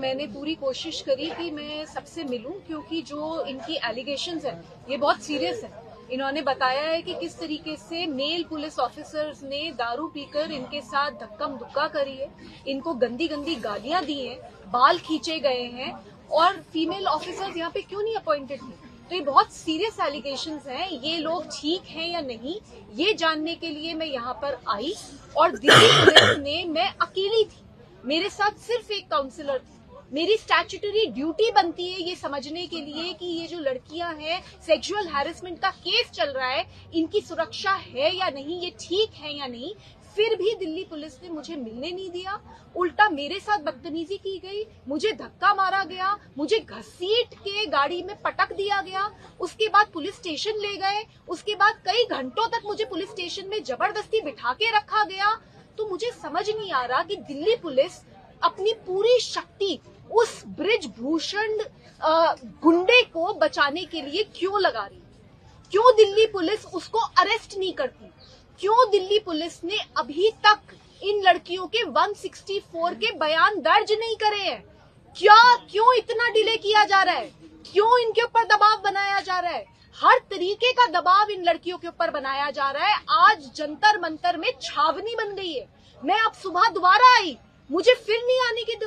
मैंने पूरी कोशिश करी कि मैं सबसे मिलूं, क्योंकि जो इनकी एलिगेशंस हैं ये बहुत सीरियस है। इन्होंने बताया है कि किस तरीके से मेल पुलिस ऑफिसर्स ने दारू पीकर इनके साथ धक्कम धुक्का करी है, इनको गंदी गंदी गालियां दी हैं, बाल खींचे गए हैं और फीमेल ऑफिसर्स यहाँ पे क्यों नहीं अपॉइंटेड थे। तो ये बहुत सीरियस एलिगेशंस हैं। ये लोग ठीक हैं या नहीं, ये जानने के लिए मैं यहाँ पर आई। और दिल्ली पुलिस ने, मैं अकेली थी, मेरे साथ सिर्फ एक काउंसलर थी। मेरी स्टैट्यूटरी ड्यूटी बनती है ये समझने के लिए कि ये जो लड़कियां हैं, सेक्सुअल हैरेसमेंट का केस चल रहा है, इनकी सुरक्षा है या नहीं, ये ठीक है या नहीं। फिर भी दिल्ली पुलिस ने मुझे मिलने नहीं दिया, उल्टा मेरे साथ बदतमीजी की गई, मुझे धक्का मारा गया, मुझे घसीट के गाड़ी में पटक दिया गया, उसके बाद पुलिस स्टेशन ले गए, उसके बाद कई घंटों तक मुझे पुलिस स्टेशन में जबरदस्ती बिठा के रखा गया। तो मुझे समझ नहीं आ रहा कि दिल्ली पुलिस अपनी पूरी शक्ति उस ब्रिजभूषण गुंडे को बचाने के लिए क्यों लगा रही, क्यों दिल्ली पुलिस उसको अरेस्ट नहीं करती, क्यों दिल्ली पुलिस ने अभी तक इन लड़कियों के 164 के बयान दर्ज नहीं करे हैं, क्यों इतना डिले किया जा रहा है, क्यों इनके ऊपर दबाव बनाया जा रहा है। हर तरीके का दबाव इन लड़कियों के ऊपर बनाया जा रहा है। आज जंतर मंतर में छावनी बन गई है। मैं अब सुबह दोबारा आई, मुझे फिर नहीं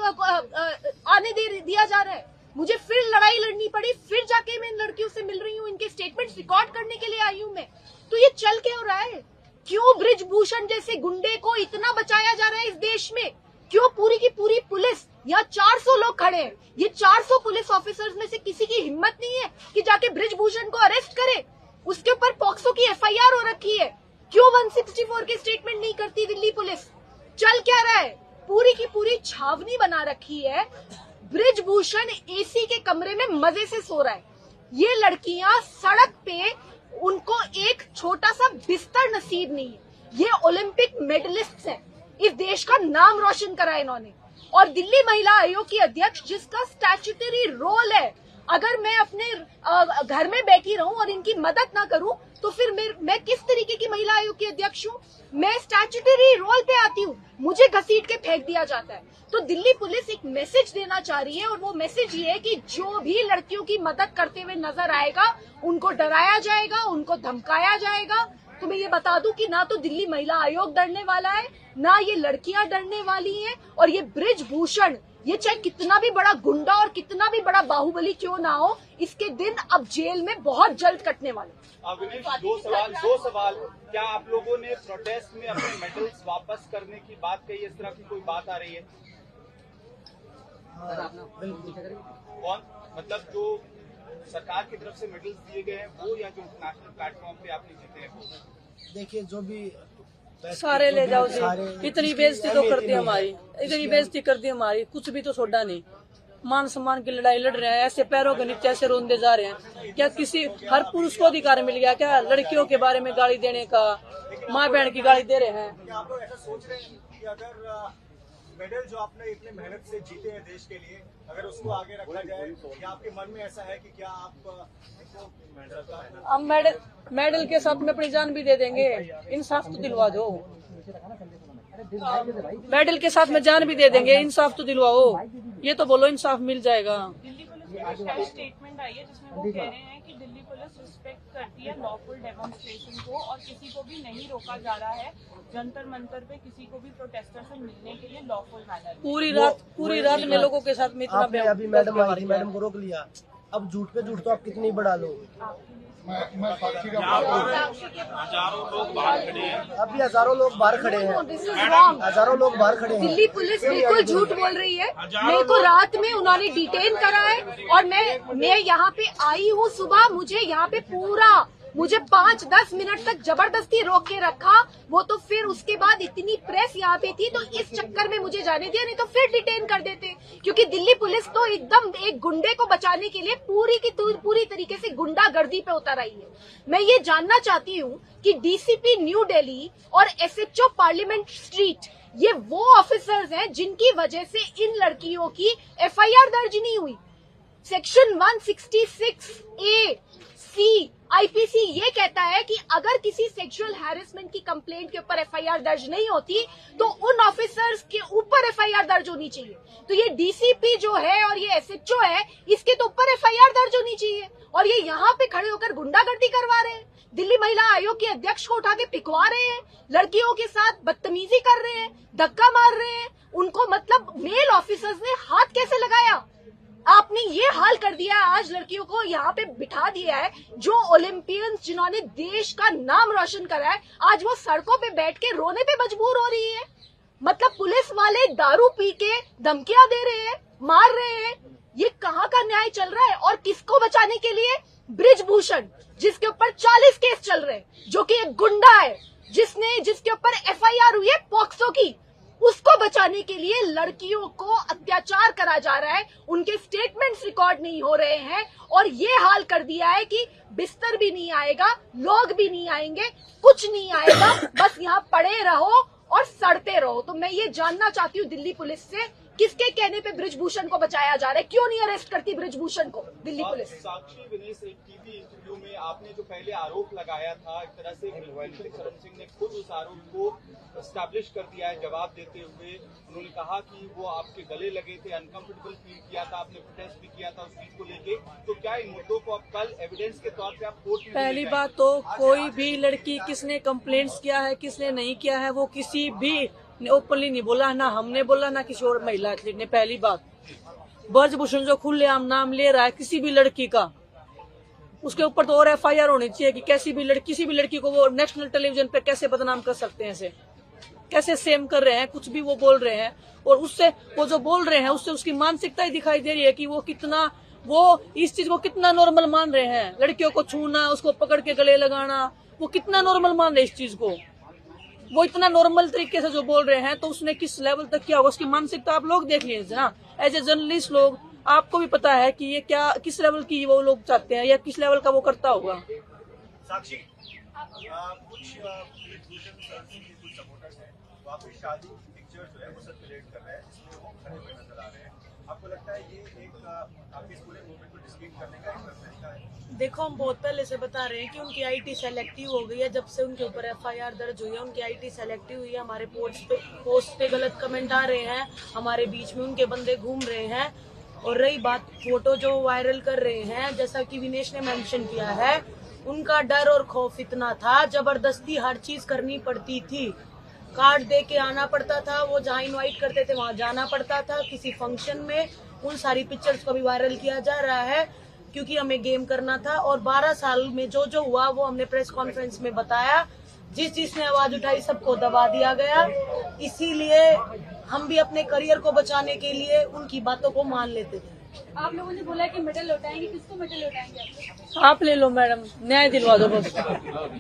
आने दिया जा रहा है, मुझे फिर लड़ाई लड़नी पड़ी, फिर जाके मैं इन लड़कियों से मिल रही हूँ, इनके स्टेटमेंट्स रिकॉर्ड करने के लिए आई हूँ मैं। तो ये चल क्या हो रहा है, क्यों ब्रिजभूषण जैसे गुंडे को इतना बचाया जा रहा है इस देश में, क्यों पूरी की पूरी पुलिस, यहाँ 400 लोग खड़े हैं, ये 400 पुलिस ऑफिसर्स में से किसी की हिम्मत नहीं है कि जाके ब्रिजभूषण को अरेस्ट करे, उसके ऊपर पॉक्सो की FIR हो रखी है, क्यों 164 के स्टेटमेंट नहीं करती दिल्ली पुलिस। चल क्या रहा है, पूरी की पूरी छावनी बना रखी है। ब्रिजभूषण AC के कमरे में मजे से सो रहा है, ये लड़कियां सड़क पे, उनको एक छोटा सा बिस्तर नसीब नहीं है। ये ओलंपिक मेडलिस्ट हैं, इस देश का नाम रोशन करा इन्होंने। और दिल्ली महिला आयोग की अध्यक्ष, जिसका स्टैट्यूटरी रोल है, अगर मैं अपने घर में बैठी रहूं और इनकी मदद ना करूं तो फिर मैं किस तरीके की महिला आयोग की अध्यक्ष हूं। मैं स्टैट्यूटरी रोल पे आती हूं, मुझे घसीट के फेंक दिया जाता है। तो दिल्ली पुलिस एक मैसेज देना चाह रही है, और वो मैसेज ये है कि जो भी लड़कियों की मदद करते हुए नजर आएगा उनको डराया जाएगा, उनको धमकाया जाएगा। तो मैं ये बता दूं कि ना तो दिल्ली महिला आयोग डरने वाला है, ना ये लड़कियां डरने वाली हैं। और ये ब्रिजभूषण, ये चाहे कितना भी बड़ा गुंडा और कितना भी बड़ा बाहुबली क्यों ना हो, इसके दिन अब जेल में बहुत जल्द कटने वाले। अविनेश, दो सवाल। क्या आप लोगों ने प्रोटेस्ट में अपने मेडल्स वापस करने की बात कही, इस तरह की कोई बात आ रही है? कौन, मतलब जो सरकार की तरफ से मेडल्स दिए गए हैं वो, या जो इंटरनेशनल प्लेटफॉर्म पे आपने जीते हैं? देखिए, जो भी सारे ले जाओ जी, इतनी बेइज्जती तो कर दी हमारी, इतनी बेइज्जती कर दी हमारी, कुछ भी तो छोड़ा नहीं। मान सम्मान की लड़ाई लड़ रहे हैं, ऐसे पैरों के नीचे ऐसे रोंदे जा रहे हैं। क्या किसी हर पुरुष को अधिकार मिल गया क्या लड़कियों के बारे में गाली देने का? माँ बहन की गाली दे रहे हैं। आप लोग ऐसा सोच रहे हैं कि अगर मेडल जो आपने इतने मेहनत से जीते हैं देश के लिए, अगर उसको आगे रखा जाए, क्या आपके मन में ऐसा है कि क्या आप हम मेडल के साथ में अपनी जान भी दे देंगे, इंसाफ तो दिलवा दो। मेडल के साथ में जान भी दे देंगे, इंसाफ तो दिलवाओ। ये तो बोलो इंसाफ मिल जाएगा। दिल्ली पुलिस की स्टेटमेंट आई है जिसमें वो कह रहे हैं कि दिल्ली पुलिस रिस्पेक्ट करती है लॉफुल डेमोन्स्ट्रेशन को, और किसी को भी नहीं रोका जा रहा है जंतर मंतर पे किसी को भी प्रोटेस्टर से मिलने के लिए लॉफुल मैनर। पूरी रात में लोगों के साथ में इतना अभी मैडम को रोक लिया, अब झूठ पे झूठ तो आप कितनी बढ़ा लो। हजारों लोग बाहर खड़े हैं, अभी हजारों लोग बाहर खड़े हैं, हजारों लोग बाहर खड़े हैं। दिल्ली पुलिस बिल्कुल झूठ बोल रही है। मेरे को रात में उन्होंने डिटेन करा है, और मैं यहाँ पे आई हूँ सुबह, मुझे 5-10 मिनट तक जबरदस्ती रोक के रखा। वो तो फिर उसके बाद इतनी प्रेस यहाँ पे थी, तो इस चक्कर में मुझे जाने दिया, नहीं तो फिर डिटेन कर देते। क्योंकि दिल्ली पुलिस तो एकदम एक गुंडे को बचाने के लिए पूरी तरीके से गुंडागर्दी पे उतर आई है। मैं ये जानना चाहती हूँ कि DCP न्यू दिल्ली और SHO पार्लियामेंट स्ट्रीट, ये वो ऑफिसर्स हैं जिनकी वजह से इन लड़कियों की FIR दर्ज नहीं हुई। सेक्शन 166A आईपीसी ये कहता है कि अगर किसी सेक्सुअल हैरेसमेंट की कंप्लेंट के ऊपर एफआईआर दर्ज नहीं होती तो उन ऑफिसर्स के ऊपर एफआईआर दर्ज होनी चाहिए। तो ये डीसीपी जो है और ये एसएचओ है, इसके तो ऊपर एफआईआर दर्ज होनी चाहिए, और ये यहाँ पे खड़े होकर गुंडागर्दी करवा रहे हैं। दिल्ली महिला आयोग के अध्यक्ष को उठा के पिकवा रहे हैं, लड़कियों के साथ बदतमीजी कर रहे हैं, धक्का मार रहे हैं उनको। मतलब मेल ऑफिसर्स ने हाथ कैसे लगाया? आपने ये हाल कर दिया है, आज लड़कियों को यहाँ पे बिठा दिया है। जो ओलंपियंस जिन्होंने देश का नाम रोशन करा है, आज वो सड़कों पे बैठ के रोने पे मजबूर हो रही है। मतलब पुलिस वाले दारू पी के धमकियां दे रहे हैं, मार रहे हैं। ये कहाँ का न्याय चल रहा है? और किसको बचाने के लिए? बृजभूषण, जिसके ऊपर 40 केस चल रहे हैं, जो कि एक गुंडा है, जिसके ऊपर एफआईआर हुई है पॉक्सो की, उसको बचाने के लिए लड़कियों को अत्याचार करा जा रहा है। उनके स्टेटमेंट्स रिकॉर्ड नहीं हो रहे हैं, और ये हाल कर दिया है कि बिस्तर भी नहीं आएगा, लोग भी नहीं आएंगे, कुछ नहीं आएगा, बस यहाँ पड़े रहो और सड़ते रहो। तो मैं ये जानना चाहती हूँ दिल्ली पुलिस से, किसके कहने पे बृजभूषण को बचाया जा रहा है? क्यों नहीं अरेस्ट करती बृजभूषण को दिल्ली पुलिस? साक्षी विनेश, एक टीवी इंटरव्यू में आपने जो पहले आरोप लगाया था, एक तरह से शरण सिंह ने खुद उस आरोप को एस्टैब्लिश कर दिया है। जवाब देते हुए उन्होंने कहा कि वो आपके गले लगे थे, अनकंफर्टेबल फील किया था, आपने प्रोटेस्ट भी किया था उस चीज को लेके। तो क्या इन मुद्दों को अब कल एविडेंस के तौर पे आप कोर्ट में? पहली बात तो कोई भी लड़की किसने कंप्लेंट्स किया है, किसने नहीं किया है, वो किसी भी ने ओपनली नहीं बोला, ना हमने बोला, ना किसी और महिला एथलीट ने। पहली बात, बृजभूषण जो खुलेआम नाम ले रहा है किसी भी लड़की का, उसके ऊपर तो और एफआईआर होनी चाहिए कि किसी भी लड़की को वो नेशनल टेलीविजन पे कैसे बदनाम कर सकते हैं, ऐसे कैसे सेम कर रहे हैं, कुछ भी वो बोल रहे हैं। और उससे वो जो बोल रहे हैं उससे उसकी मानसिकता ही दिखाई दे रही है कि वो इस चीज को कितना नॉर्मल मान रहे हैं। लड़कियों को छूना, उसको पकड़ के गले लगाना, वो कितना नॉर्मल मान रहे हैं इस चीज को। वो इतना नॉर्मल तरीके से जो बोल रहे हैं, तो उसने किस लेवल तक किया होगा, उसकी मानसिकता आप लोग देख लीजिए ना। एज ए जर्नलिस्ट लोग, आपको भी पता है कि ये क्या किस लेवल की वो लोग चाहते हैं या किस लेवल का वो करता होगा। साक्षी, कुछ कुछ सपोर्टर्स हैं, वो आपकी शादी पिक्चर जो है वो सर्कुलेट कर रहे हैं, जिसमें वो खड़े हुए नजर आ रहे हैं। आपको लगता है ये एक आपके इस पूरे मूवमेंट को डिस्क्रीट करने का एक तरीका है? देखो, हम बहुत पहले से बता रहे हैं कि उनकी आईटी सेलेक्टिव हो गई है। जब से उनके ऊपर एफआईआर दर्ज हुई है, उनकी आईटी सेलेक्टिव हुई है। हमारे पोस्ट पे गलत कमेंट आ रहे हैं, हमारे बीच में उनके बंदे घूम रहे हैं। और रही बात फोटो जो वायरल कर रहे हैं, जैसा कि विनेश ने मेंशन किया है, उनका डर और खौफ इतना था, जबरदस्ती हर चीज करनी पड़ती थी। कार्ड दे के आना पड़ता था, वो जहाँ इनवाइट करते थे वहां जाना पड़ता था। किसी फंक्शन में उन सारी पिक्चर्स को भी वायरल किया जा रहा है, क्योंकि हमें गेम करना था। और 12 साल में जो हुआ वो हमने प्रेस कॉन्फ्रेंस में बताया। जिसने आवाज उठाई सबको दबा दिया गया। इसीलिए हम भी अपने करियर को बचाने के लिए उनकी बातों को मान लेते थे। आप लोगों ने बोला कि मेडल लौटाएंगे, किसको मेडल लौटाएंगे? आप ले लो मैडम, न्याय दिलवा दो बस।